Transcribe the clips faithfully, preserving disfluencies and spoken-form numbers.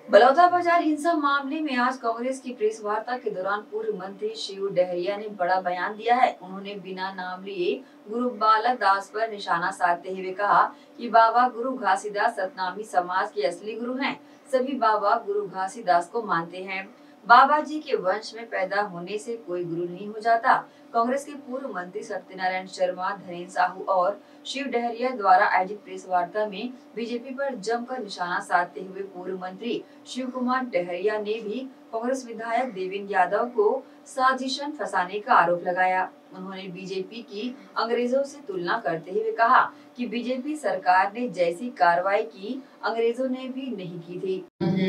बलौदा बाजार हिंसा मामले में आज कांग्रेस की प्रेस वार्ता के दौरान पूर्व मंत्री शिव डहरिया ने बड़ा बयान दिया है। उन्होंने बिना नाम लिए गुरु बालक दास पर निशाना साधते हुए कहा कि बाबा गुरु घासीदास सतनामी समाज के असली गुरु हैं। सभी बाबा गुरु घासीदास को मानते हैं। बाबा जी के वंश में पैदा होने से कोई गुरु नहीं हो जाता। कांग्रेस के पूर्व मंत्री सत्यनारायण शर्मा, धनेन्द्र साहू और शिव डहरिया द्वारा आयोजित प्रेस वार्ता में बीजेपी पर जमकर निशाना साधते हुए पूर्व मंत्री शिव कुमार डहरिया ने भी कांग्रेस विधायक देवेंद्र यादव को साजिशन फंसाने का आरोप लगाया। उन्होंने बीजेपी की अंग्रेजों से तुलना करते हुए कहा कि बीजेपी सरकार ने जैसी कार्रवाई की अंग्रेजों ने भी नहीं की थी।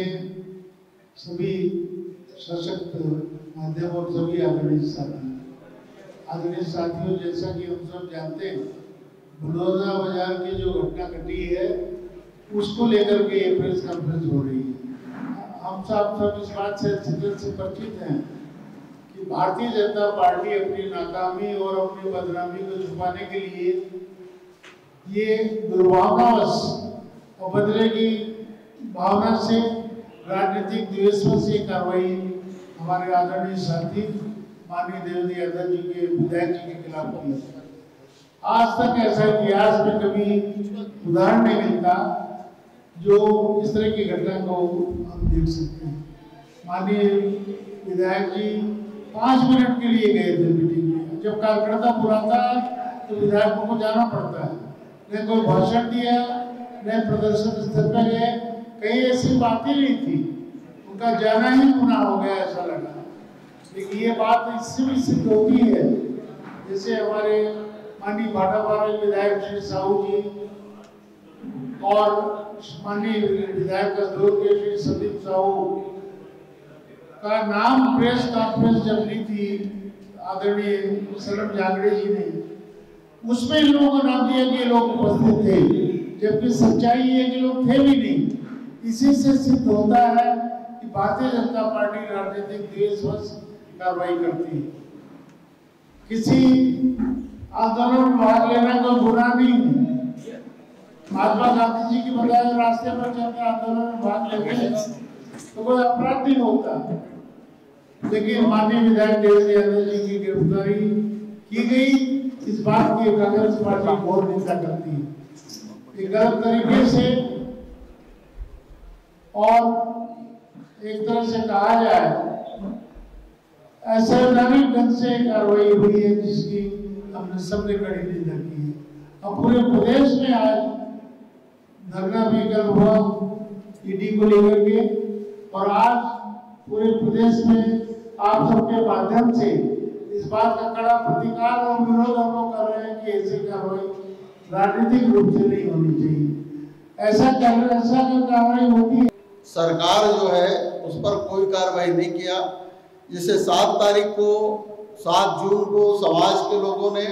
सभी सशक्त माध्यम और सभी आदरणीय साथी आदरणीय साथियों, जैसा कि हम सब जानते हैं, बलौदा बाजार की जो घटना घटी है उसको लेकर के ये प्रेस कॉन्फ्रेंस हो रही है। हम सब सब इस बात से अच्छे से परिचित हैं कि भारतीय जनता पार्टी अपनी नाकामी और अपनी बदनामी को छुपाने के लिए ये दुर्भावनावश और बदले की भावना से राजनीतिक द्वेष से कार्रवाई हमारे आदरणीय साथी माननीय देवेंद्र यादव जी के विधायक जी के खिलाफ की। आज तक ऐसा इतिहास में कभी उदाहरण नहीं मिलता जो इस तरह की घटना को हम देख सकते हैं। माननीय विधायक जी पाँच मिनट के लिए गए थे मीटिंग में। जब कार्यकर्ता बुलाता है तो विधायकों को जाना पड़ता है। न कोई भाषण दिया, न प्रदर्शन स्थल पर गए, कहीं ऐसी बातें नहीं थी। उनका जाना ही गुनाह हो गया ऐसा लगा। लेकिन ये बात इससे भी सिद्ध होती है, जैसे हमारे माननीय भाटापारा विधायक श्री साहू जी और माननीय विधायक के श्री संदीप साहू का नाम प्रेस कॉन्फ्रेंस जब ली थी आदरणीय सलम जांगड़े जी ने, उसमें इन लोगों का नाम दिया कि लोग उपस्थित थे, जबकि सच्चाई है कि लोग थे भी नहीं। इसी से सिद्ध होता है कि भारतीय जनता पार्टी राजनीतिक द्वेषवश कार्रवाई करती है। किसी आंदोलन में भाग लेना कोई गुनाह नहीं है। महात्मा गांधी जी की बताए रास्ते पर चलकर आंदोलन में भाग लेंगे तो कोई अपराध नहीं होता। लेकिन माननीय विधायक देवेंद्र यादव जी की गिरफ्तारी की गई, इस बात की कांग्रेस पार्टी बहुत निंदा करती है। एक गलत तरीके से और एक तरह से कहा जाए असंवैधानिक ढंग से कार्रवाई हुई है, जिसकी हमने सबने कड़ी निंदा की है। अब पूरे प्रदेश में आज धरना भी कल हुआ ईडी को लेकर के, और आज पूरे प्रदेश में आप सबके माध्यम से इस बात का कड़ा प्रतिकार और विरोध हम लोग कर रहे हैं कि ऐसी कार्रवाई राजनीतिक रूप से नहीं होनी चाहिए। ऐसा कर ऐसा कार्रवाई होती है, सरकार जो है उस पर कोई कार्रवाई नहीं किया। जिसे सात तारीख को सात जून को समाज के लोगों ने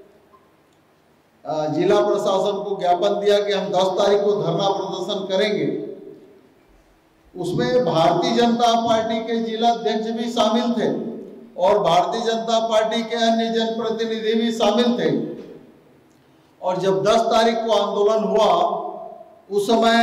जिला प्रशासन को ज्ञापन दिया कि हम दस तारीख को धरना प्रदर्शन करेंगे। उसमें भारतीय जनता पार्टी के जिला अध्यक्ष भी शामिल थे और भारतीय जनता पार्टी के अन्य जनप्रतिनिधि भी शामिल थे। और जब दस तारीख को आंदोलन हुआ उस समय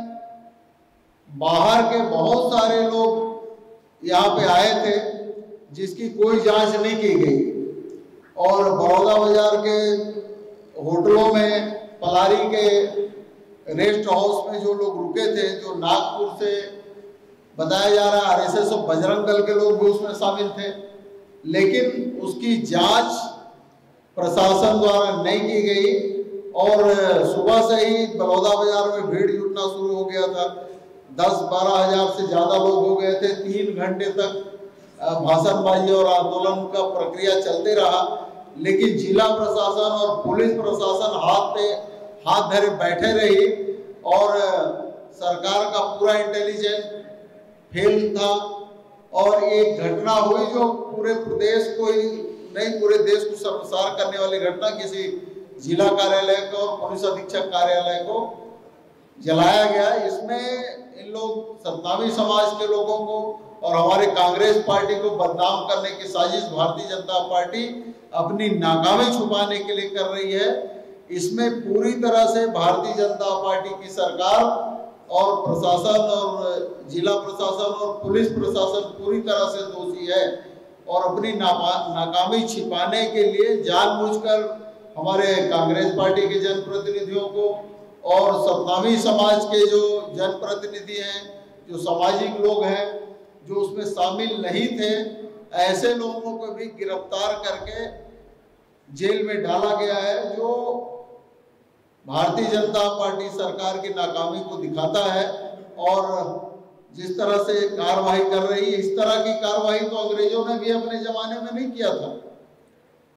बाहर के बहुत सारे लोग यहाँ पे आए थे जिसकी कोई जांच नहीं की गई, और बलौदा बाजार के होटलों में, पलारी के रेस्ट हाउस में जो लोग रुके थे, जो नागपुर से बताया जा रहा है आरएसएस और बजरंग दल के लोग भी उसमें शामिल थे, लेकिन उसकी जांच प्रशासन द्वारा नहीं की गई। और सुबह से ही बलौदा बाजार में भीड़ जुटना शुरू हो गया था। दस बारह हजार से ज्यादा लोग हो गए थे। तीन घंटे तक भाषणबाजी और आंदोलन का प्रक्रिया चलते रहा, लेकिन जिला प्रशासन और पुलिस प्रशासन हाथ पे हाथ धरे बैठे रही और सरकार का पूरा इंटेलिजेंस फेल था। और एक घटना हुई जो पूरे प्रदेश को ही नहीं, पूरे देश को शर्मसार करने वाली घटना, किसी जिला कार्यालय को और पुलिस अधीक्षक कार्यालय को जलाया गया। इसमें इन लोग सतनामी समाज के लोगों को और हमारे कांग्रेस पार्टी को बदनाम करने की साजिश भारतीय जनता पार्टी अपनी नाकामी छुपाने के लिए कर रही है। इसमें पूरी तरह से भारतीय जनता पार्टी की सरकार और प्रशासन और जिला प्रशासन और पुलिस प्रशासन पूरी तरह से दोषी है और अपनी नाकामी छिपाने के लिए जानबूझकर हमारे कांग्रेस पार्टी के जनप्रतिनिधियों को और सतनामी समाज के जो जनप्रतिनिधि हैं, जो सामाजिक लोग हैं, जो उसमें शामिल नहीं थे, ऐसे लोगों को भी गिरफ्तार करके जेल में डाला गया है, जो भारतीय जनता पार्टी सरकार की नाकामी को दिखाता है। और जिस तरह से कार्रवाई कर रही है, इस तरह की कार्रवाई तो अंग्रेजों ने भी अपने जमाने में नहीं किया था।